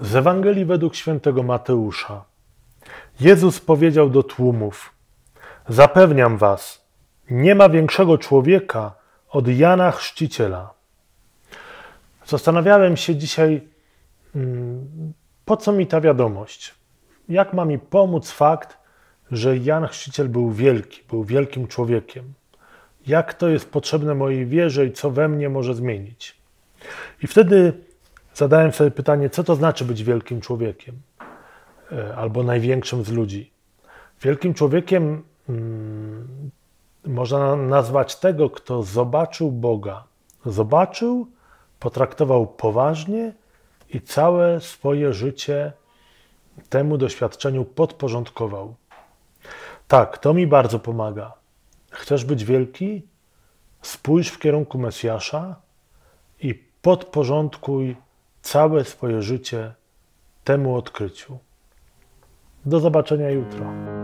Z Ewangelii według świętego Mateusza. Jezus powiedział do tłumów: zapewniam was, nie ma większego człowieka od Jana Chrzciciela. Zastanawiałem się dzisiaj, po co mi ta wiadomość? Jak ma mi pomóc fakt, że Jan Chrzciciel był wielki, był wielkim człowiekiem? Jak to jest potrzebne mojej wierze i co we mnie może zmienić? I wtedy zadałem sobie pytanie, co to znaczy być wielkim człowiekiem? Albo największym z ludzi. Wielkim człowiekiem można nazwać tego, kto zobaczył Boga. Zobaczył, potraktował poważnie i całe swoje życie temu doświadczeniu podporządkował. Tak, to mi bardzo pomaga. Chcesz być wielki? Spójrz w kierunku Mesjasza i podporządkuj całe swoje życie temu odkryciu. Do zobaczenia jutro.